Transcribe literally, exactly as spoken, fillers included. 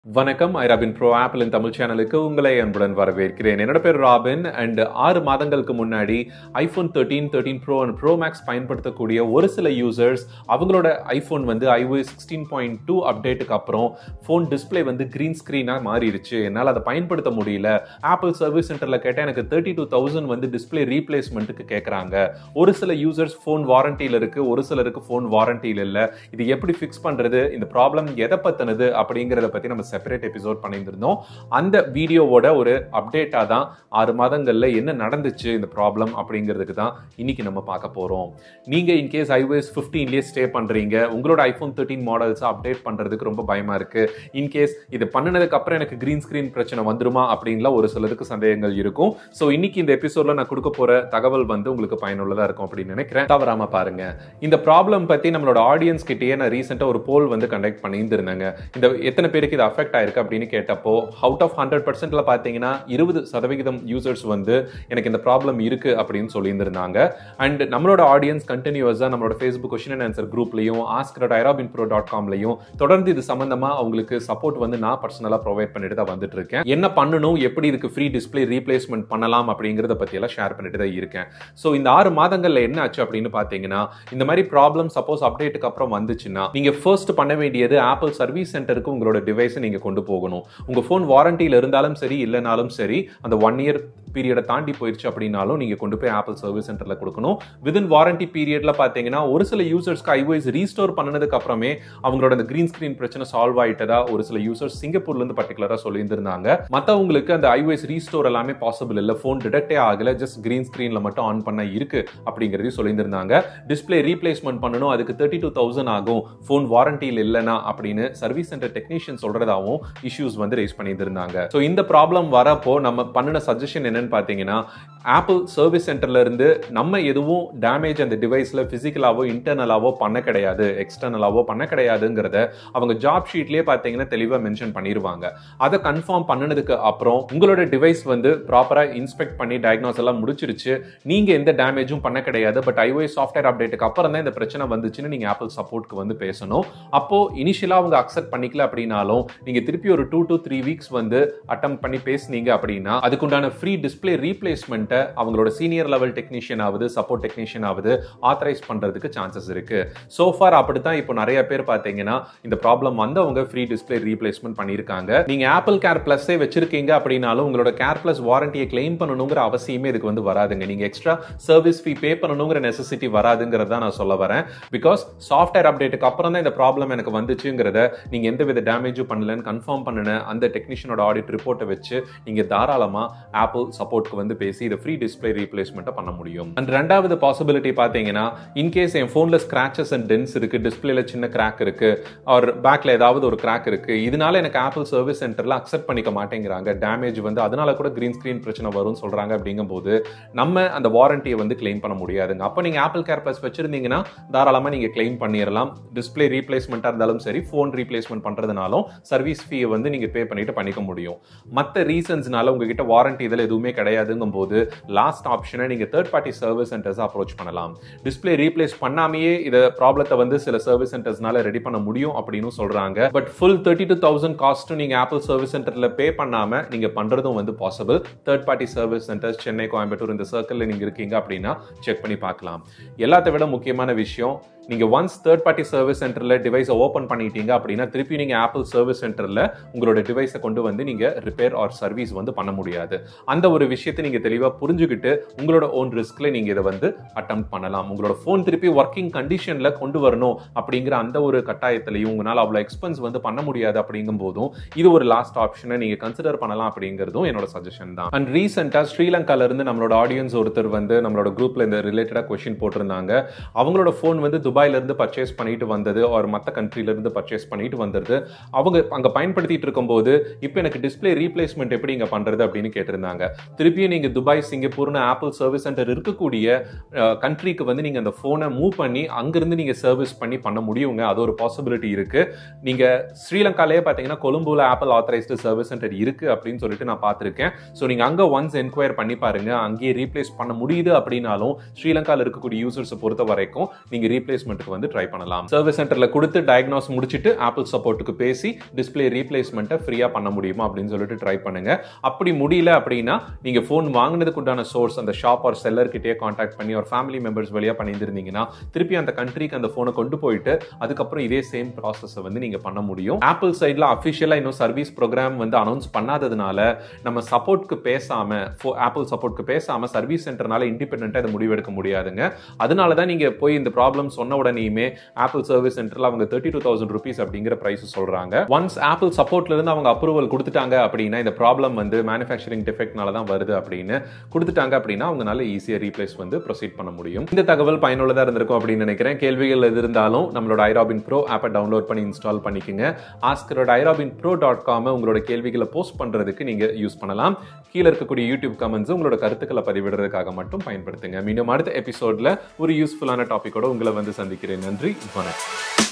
வணக்கம். IRobin Pro ஆப்பிளின் தமிழ் சேனலுக்கு உங்களை அன்புடன் வரவேற்கிறேன். என்னோட பேர் ராபின் அண்ட் ஆறு மாதங்களுக்கு முன்னாடி iPhone thirteen thirteen pro and pro max பயன்படுத்தக்கூடிய ஒரு சில யூசர்ஸ் அவங்களோட ஐஃபோன் வந்து ஐஓஎஸ் சிக்ஸ்டீன் பாயிண்ட் டூ அப்டேட்டுக்கு அப்புறம் ஃபோன் டிஸ்பிளே வந்து கிரீன் ஸ்க்ரீனாக மாறிடுச்சு, என்னால் அதை பயன்படுத்த முடியல. ஆப்பிள் சர்வீஸ் சென்டரில் கேட்டால் எனக்கு தேர்ட்டி டூ தௌசண்ட் வந்து டிஸ்பிளே ரீப்ளேஸ்மெண்ட்டுக்கு கேட்குறாங்க. ஒரு சில யூசர்ஸ் ஃபோன் வாரண்டியில் இருக்குது, ஒரு சிலருக்கு ஃபோன் வாரண்டியில் இல்லை. இது எப்படி ஃபிக்ஸ் பண்ணுறது, இந்த ப்ராப்ளம் எதை பற்றினது அப்படிங்கிறத பற்றி நம்ம செப்பரேட் எபிசோட் பண்ணியிருந்தோம். அந்த வீடியோவோட ஒரு அப்டேட்டாக தான் ஆறு மாதங்களில் என்ன நடந்துச்சு இந்த ப்ராப்ளம் அப்படிங்கிறதுக்கு தான் இன்னைக்கு நம்ம பார்க்க போகிறோம். நீங்கள் இன்கேஸ் ஐஓஎஸ் ஃபிஃப்டீன்லேயே ஸ்டே பண்ணுறீங்க, உங்களோட ஐஃபோன் தேர்ட்டீன் மாடல்ஸை அப்டேட் பண்ணுறதுக்கு ரொம்ப பயமாக இருக்குது. இன்கேஸ் இது பண்ணினதுக்கு அப்புறம் எனக்கு கிரீன் ஸ்க்ரீன் பிரச்சனை வந்துருமா அப்படின்லாம் ஒரு சிலருக்கு சந்தேகங்கள் இருக்கும். ஸோ இன்னைக்கு இந்த எபிசோடில் நான் கொடுக்க போகிற தகவல் வந்து உங்களுக்கு பயனுள்ளதாக இருக்கும் அப்படின்னு நினைக்கிறேன். தவறாமல் பாருங்க. இந்த ப்ராப்ளம் பற்றி நம்மளோட ஆடியன்ஸ் கிட்டேயே நான் ரீசெண்டாக ஒரு போல் வந்து கண்டக்ட் பண்ணியிருந்தாங்க. இந்த எத்தனை பேருக்கு இது அஃபெக்ட் ஆயிருக்கு அப்படின்னு கேட்டப்போ அவுட் ஆஃப் ஹண்ட்ரட் பர்சன்ட்ல பார்த்தீங்கன்னா இருபது சதவிகிதம் யூசர்ஸ் வந்து எனக்கு இந்த ப்ராப்ளம் இருக்கு அப்படின்னு சொல்லியிருந்தாங்க. அண்ட் நம்மளோட ஆடியன்ஸ் கண்டினியூஸா நம்மளோட ஃபேஸ்புக் கொஸ்டின் அண்ட் ஆன்சர் குரூப்லையும் ask dot iRobin Pro dot காம்லையும் தொடர்ந்து இது சம்பந்தமா அவங்களுக்கு சப்போர்ட் வந்து நான் பர்சனலா ப்ரொவைட் பண்ணிட்டு தான் வந்துட்டு இருக்கேன். என்ன பண்ணணும், எப்படி இதுக்கு ஃப்ரீ டிஸ்பிளே ரீப்ளேஸ்மெண்ட் பண்ணலாம் அப்படிங்கிறத பத்தி எல்லாம் ஷேர் பண்ணிட்டு தான் இருக்கேன். ஸோ இந்த ஆறு மாதங்கள்ல என்ன ஆச்சு அப்படின்னு பார்த்தீங்கன்னா, இந்த மாதிரி ப்ராப்ளம் சப்போஸ் அப்டேட்டுக்கு அப்புறம் வந்துச்சுன்னா நீங்க ஃபர்ஸ்ட் பண்ண வேண்டியது ஆப்பிள் சர்வீஸ் சென்டருக்கு உங்களோட டிவைஸை நீங்க கொண்டு போகணும். உங்க போன் வாரண்டியில் இருந்தாலும் சரி இல்லைனாலும் சரி, அந்த ஒன் இயர் பீரியடை தாண்டி போயிடுச்சு அப்படின்னாலும் நீங்க கொண்டு போய் ஆப்பிள் சர்வீஸ் சென்டர்ல கொடுக்கணும். விதின் வாரண்டி பீரியட்ல பாத்தீங்கன்னா ஒரு சில யூசர்ஸ்க்கு ஐஓஎஸ் ரீஸ்டோர் பண்ணதுக்கு அப்புறமே அவங்களோட அந்த கிரீன் ஸ்கிரீன் பிரச்சனை சால்வ் ஆயிட்டதா ஒரு சில யூசர்ஸ் சிங்கப்பூர்ல இருந்து பர்டிகுலரா சொல்லியிருந்தாங்க. மத்தவங்களுக்கு அந்த ஐஓஎஸ் ரீஸ்டோர் எல்லாமே பாசிபிள் இல்ல, போன் டிடெக்டே ஆகல, ஜஸ்ட் கிரீன் ஸ்கிரீன்ல மட்டும் ஆன் பண்ண இருக்கு அப்படிங்கறதையும் சொல்லியிருந்தாங்க. டிஸ்பிளே ரீப்ளேஸ்மெண்ட் பண்ணணும், அதுக்கு தேர்ட்டி டூ தௌசண்ட் ஆகும், போன் வாரண்டியில் இல்லைனா அப்படின்னு சர்வீஸ் சென்டர் டெக்னீஷியன் சொல்றதாவும் இஷ்யூஸ் வந்து ரைஸ் பண்ணியிருந்தாங்க. ஸோ இந்த ப்ராப்ளம் வரப்போ நம்ம பண்ணின சஜஷன் என்னன்னு பார்த்தீங்கன்னா, ஆப்பிள் சர்வீஸ் சென்டர்ல இருந்து நம்ம எதுவும் டேமேஜ் அந்த டிவைஸ்ல பிசிக்கலாவோ இன்டர்னலாவோ பண்ண கிடையாது, எக்ஸ்டர்னலாவோ பண்ண கிடையாதுங்கிறத அவங்க ஜாப் ஷீட்லயே பார்த்தீங்கன்னா தெளிவாக மென்ஷன் பண்ணிடுவாங்க. அதை கன்ஃபார்ம் பண்ணதுக்கு அப்புறம் உங்களோட டிவைஸ் வந்து ப்ராப்பரா இன்ஸ்பெக்ட் பண்ணி டயக்னோஸ் எல்லாம் முடிச்சிருச்சு, நீங்க எந்த டேமேஜும் பண்ண கிடையாது, பட் ஐஓஎஸ் சாஃப்ட்வேர் அப்டேட்டுக்கு அப்புறம் தான் இந்த பிரச்சனை வந்துச்சுன்னு நீங்க ஆப்பிள் சப்போர்ட்க்கு வந்து பேசணும். அப்போ இனிஷியலா அவங்க அக்செப்ட் பண்ணிக்கல அப்படின்னாலும் நீங்க திருப்பி ஒரு டூ டு த்ரீ வீக்ஸ் வந்து அட்டம் பண்ணி பேசுனீங்க அப்படின்னா அதுக்குண்டான ஃப்ரீ டிஸ்பிளே ரீப்ளேஸ்மெண்ட் அவங்களோட சீனியர் லெவல் டெக்னீஷியன் ஆவது சப்போர்ட் டெக்னீஷியன் ஆவது ஆத்தரைஸ் பண்றதுக்கு சான்சஸ் இருக்கு. சோ ஃபார் அப்படித்தான் இப்போ நிறைய பேர் பாத்தீங்கன்னா இந்த ப்ராப்ளம் வந்து அவங்க ஃப்ரீ டிஸ்பிளே ரீப்ளேஸ்மெண்ட் பண்ணிருக்காங்க. நீங்க ஆப்பிள் கேர் பிளஸே வச்சிருக்கீங்க அப்படின்னாலும் உங்களோட கேர் பிளஸ் வாரண்டியை கிளைம் பண்ணணுங்கிற அவசியமே இதுக்கு வந்து வராதுங்க. நீங்க எக்ஸ்ட்ரா சர்வீஸ் ஃபீ பே பண்ணணுங்கிற நெசசிட்டி வராதுங்கிறத நான் சொல்ல வரேன். பிகாஸ் சாஃப்ட்வேர் அப்டேட்டுக்கு அப்புறம் தான் இந்த ப்ராப்ளம் எனக்கு வந்துச்சுங்கிறத நீங்க எந்த வித டேமேஜும் பண்ணலன்னு கன்ஃபார்ம் பண்ணின அந்த டெக்னீஷியனோட ஆடிட் ரிப்போர்ட்டை வச்சு நீங்க தாராளமா ஆப்பிள் சப்போர்ட்க்கு வந்து பேசி இதை ஃப்ரீ டிஸ்பிளே ரீப்ளேஸ்மெண்ட் பண்ண முடியும். அண்ட் ரெண்டாவது பாசிபிலிட்டி பாத்தீங்கன்னா, இன்கேஸ் என் போன்ல ஸ்கிராச்சஸ் அண்ட் டென்ஸ் இருக்கு, டிஸ்பிளேல சின்ன கிராக் இருக்கு, ஆர் பேக்ல ஏதாவது ஒரு கிராக் இருக்கு, இதனால எனக்கு ஆப்பிள் சர்வீஸ் சென்டர்ல அக்செப்ட் பண்ணிக்க மாட்டேங்கிறாங்க, டேமேஜ் வந்து அதனால கூட கிரீன் ஸ்கிரீன் பிரச்சனை வரும் சொல்றாங்க. அப்படிங்கும்போது நம்ம அந்த வாரண்டியை வந்து கிளைம் பண்ண முடியாதுங்க. அப்போ நீங்க ஆப்பிள் கேர் பிளஸ் வச்சிருந்தீங்கன்னா தாராளமா நீங்க கிளைம் பண்ணிடலாம். டிஸ்பிளே ரீப்ளேஸ்மெண்டா இருந்தாலும் சரி, போன் ரீப்ளேஸ்மெண்ட் பண்றதுனாலும் சர்வீஸ் ஃபீ வந்து நீங்க பே பண்ணிட்டு பண்ணிக்க முடியும். மற்ற ரீசன்ஸ்னால உங்ககிட்ட வாரண்டி இதில் எதுவுமே கிடையாதுங்கும் போது லாஸ்ட் ஆப்ஷனை நீங்க third party service centres approach பண்ணலாம். டிஸ்பிளே ரீப்ளேஸ் பண்ணாமையே இந்த ப்ராப்ளத்தை வந்து சில சர்வீஸ் சென்டர்ஸ்னால ரெடி பண்ண முடியும் அப்படின்னு சொல்றாங்க. But full thirty two thousand cost நீங்க ஆப்பிள் சர்வீஸ் சென்டர்ல பே பண்ணாம நீங்க பண்றதும் வந்து possible. Third party service centres Chennai, Coimbatore இந்த சர்க்கிள்ல நீங்க இருக்கீங்க அப்படின்னா செக் பண்ணி பார்க்கலாம். எல்லாத்தை விட முக்கியமான விஷயம், நீங்க ஒன்ஸ் தேர்ட் பார்ட்டி சர்வீஸ் சென்டர்ல டிவைஸை ஓபன் பண்ணிட்டீங்க அப்படின்னா திருப்பி நீங்க ஆப்பிள் சர்வீஸ் சென்டர்ல உங்களோட டிவைஸை கொண்டு வந்து நீங்க ரிப்பேர் ஆர் சர்வீஸ் வந்து பண்ண முடியாது. அந்த ஒரு விஷயத்தை நீங்க தெளிவா புரிஞ்சுக்கிட்டு உங்களோட ஓன் ரிஸ்க்ல நீங்க இதை வந்து அட்டெம்ப்ட் பண்ணலாம். உங்களோட போன் திருப்பி ஒர்க்கிங் கண்டிஷன்ல கொண்டு வரணும் அப்படிங்கிற அந்த ஒரு கட்டாயத்திலையும் உங்களால் அவ்வளவு எக்ஸ்பென்ஸ் வந்து பண்ண முடியாது அப்படிங்கும் போதும் இது ஒரு லாஸ்ட் ஆப்ஷனை நீங்க கன்சிடர் பண்ணலாம் அப்படிங்கிறதும் என்னோட சஜஷன் தான். அண்ட் ரீசெண்டா ஸ்ரீலங்கால இருந்து நம்மளோட ஆடியன்ஸ் ஒருத்தர் வந்து நம்மளோட குரூப்ல இந்த ரிலேட்டடா கொஸ்டின் போட்டிருந்தாங்க. அவங்களோட போன் வந்து துபாயில இருந்து பர்ச்சேஸ் பண்ணிட்டு வந்தது ஒரு மற்ற கண்ட்ரில இருந்து பர்ச்சேஸ் பண்ணிட்டு வந்தது, அவங்க அங்க பயன்படுத்திட்டு இருக்கும்போது இப்போ எனக்கு டிஸ்பிளே ரீப்ளேஸ்மெண்ட் எப்படி இங்க பண்றது அப்படின்னு கேட்டிருந்தாங்க. திருப்பியும் நீங்க துபாய், சிங்கப்பூர்னு ஆப்பிள் சர்வீஸ் சென்டர் இருக்கக்கூடிய கண்ட்ரிக்கு வந்து நீங்க அந்த போனை மூவ் பண்ணி அங்கிருந்து நீங்க சர்வீஸ் பண்ணி பண்ண முடியுங்க. அது ஒரு பாசிபிலிட்டி இருக்கு. நீங்க ஸ்ரீலங்காலேயே பாத்தீங்கன்னா கொழும்புல ஆப்பிள் ஆத்தரைஸ்டு சர்வீஸ் சென்டர் இருக்கு அப்படின்னு சொல்லிட்டு நான் பார்த்திருக்கேன். ஸோ நீங்க அங்க ஒன்ஸ் என்கொயர் பண்ணி பாருங்க. அங்கேயே ரீப்ளேஸ் பண்ண முடியுது அப்படின்னாலும் ஸ்ரீலங்கால இருக்கக்கூடிய யூசர்ஸை பொறுத்த வரைக்கும் நீங்க ரீப்ளேஸ் ரீப்ளேஸ்மெண்ட்டுக்கு வந்து ட்ரை பண்ணலாம். சர்வீஸ் சென்டர்ல கொடுத்து டயக்னோஸ் முடிச்சிட்டு ஆப்பிள் சப்போர்ட்டுக்கு பேசி டிஸ்பிளே ரீப்ளேஸ்மெண்ட்டை ஃப்ரீயா பண்ண முடியுமா அப்படின்னு சொல்லிட்டு ட்ரை பண்ணுங்க. அப்படி முடியல அப்படின்னா நீங்க போன் வாங்கினதுக்கு உண்டான சோர்ஸ் அந்த ஷாப் ஆர் செல்லர் கிட்டே கான்டாக்ட் பண்ணி ஒரு ஃபேமிலி மெம்பர்ஸ் வழியா பண்ணியிருந்தீங்கன்னா திருப்பி அந்த கண்ட்ரிக்கு அந்த போனை கொண்டு போயிட்டு அதுக்கப்புறம் இதே சேம் ப்ராசஸ் வந்து நீங்க பண்ண முடியும். ஆப்பிள் சைட்ல அபிஷியலா இன்னும் சர்வீஸ் ப்ரோக்ராம் வந்து அனௌன்ஸ் பண்ணாததுனால நம்ம சப்போர்ட்க்கு பேசாம ஆப்பிள் சப்போர்ட்க்கு பேசாம சர்வீஸ் சென்டர்னால இண்டிபெண்டன்ட்டா இதை முடிவெடுக்க முடியாதுங்க. அதனால தான் நீங்க போய் இந்த ப்ராப்ளம் சொன்ன உடனேயுமே ஆப்பிள் சர்வீஸ் சென்டர்ல அவங்க தேர்ட்டி டூ தௌசண்ட் ருபீஸ் அப்படிங்கிற பிரைஸ் சொல்றாங்க. ஒன்ஸ் ஆப்பிள் சப்போர்ட்ல இருந்து அவங்க அப்ரூவல் கொடுத்துட்டாங்க அப்படின்னா இந்த ப்ராப்ளம் வந்து மேனுஃபேக்சரிங் டிஃபெக்ட்னால தான் வருது அப்படின்னு கொடுத்துட்டாங்க அப்படின்னா அவங்களால ஈஸியா ரீப்ளேஸ் வந்து ப்ரொசீட் பண்ண முடியும். இந்த தகவல் பயனுள்ளதா இருந்திருக்கும் அப்படின்னு நினைக்கிறேன். கேள்விகள் எது இருந்தாலும் நம்மளோட iRobin Pro ஆப்பை டவுன்லோட் பண்ணி இன்ஸ்டால் பண்ணிக்கங்க. ஆஸ்கரோட iRobin Pro டாட் காம் உங்களோட கேள்விகளை போஸ்ட் பண்றதுக்கு நீங்க யூஸ் பண்ணலாம். கீழே இருக்கக்கூடிய யூடியூப் கமெண்ட்ஸ் உங்களோட கருத்துக்களை பதிவிடுறதுக்காக மட்டும் பயன்படுத்துங்க. மீண்டும் அடுத்த எபிசோட்ல ஒரு யூஸ்ஃபுல்லான டாபிக்கோட உங்களை வந்து சந்திக்கிறேன். நன்றி, வணக்கம்.